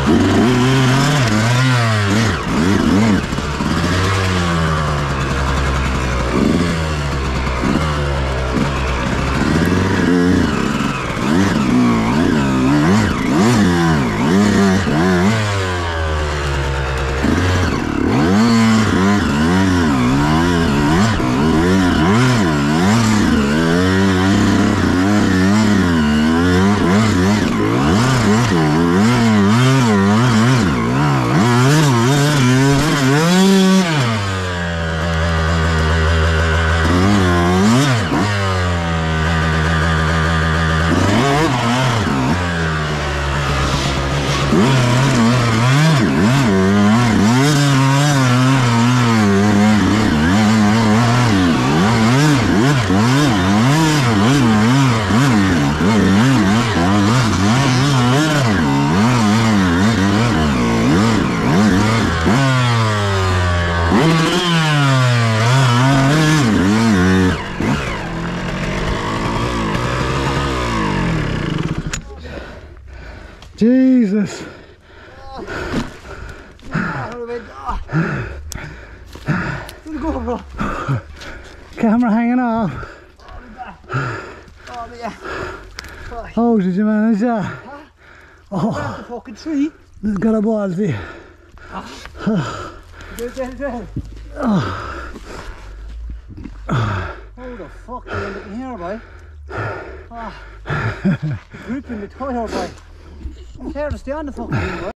Jesus. Camera hanging off. Oh yeah. Oh, did you manage that? Huh? Oh, That's the fucking tree. it's got a ball for you. There. Oh. How the fuck are you ending here, boy? Oh. Gripping the tire, boy. I'm here to stay on the fucking thing, boy.